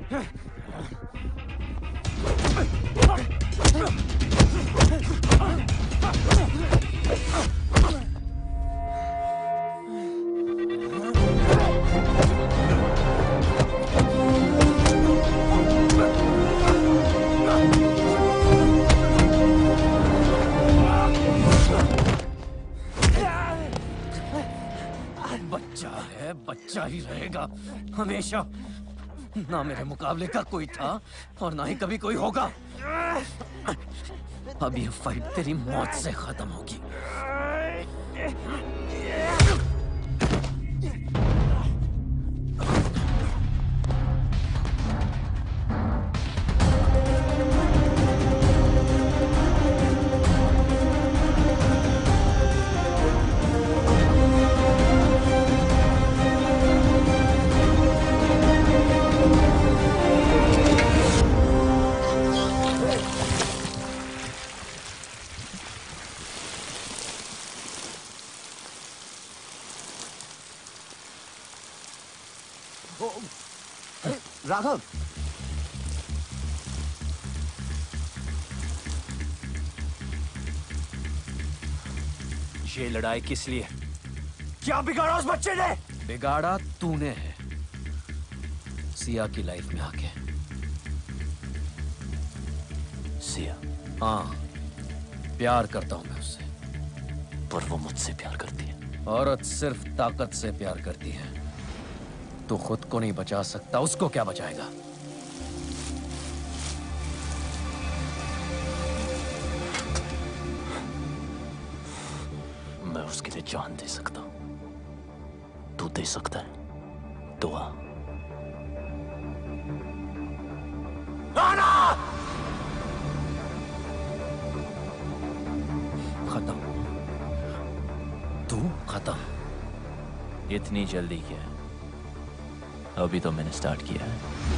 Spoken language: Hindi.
बच्चा ही रहेगा हमेशा। ना मेरे मुकाबले का कोई था और ना ही कभी कोई होगा। अब ये फाइट तेरी मौत से खत्म होगी। राघव, ये लड़ाई किस लिए? क्या बिगाड़ा उस बच्चे ने? बिगाड़ा तूने है, सिया की लाइफ में आके। सिया? हाँ, प्यार करता हूं मैं उससे। पर वो मुझसे प्यार करती है। औरत सिर्फ ताकत से प्यार करती है। तू खुद को नहीं बचा सकता, उसको क्या बचाएगा? मैं उसके लिए जान दे सकता हूं। तू दे सकता है? दुआ। आना! खत्म। तू खत्म। इतनी जल्दी क्या? अभी तो मैंने स्टार्ट किया है।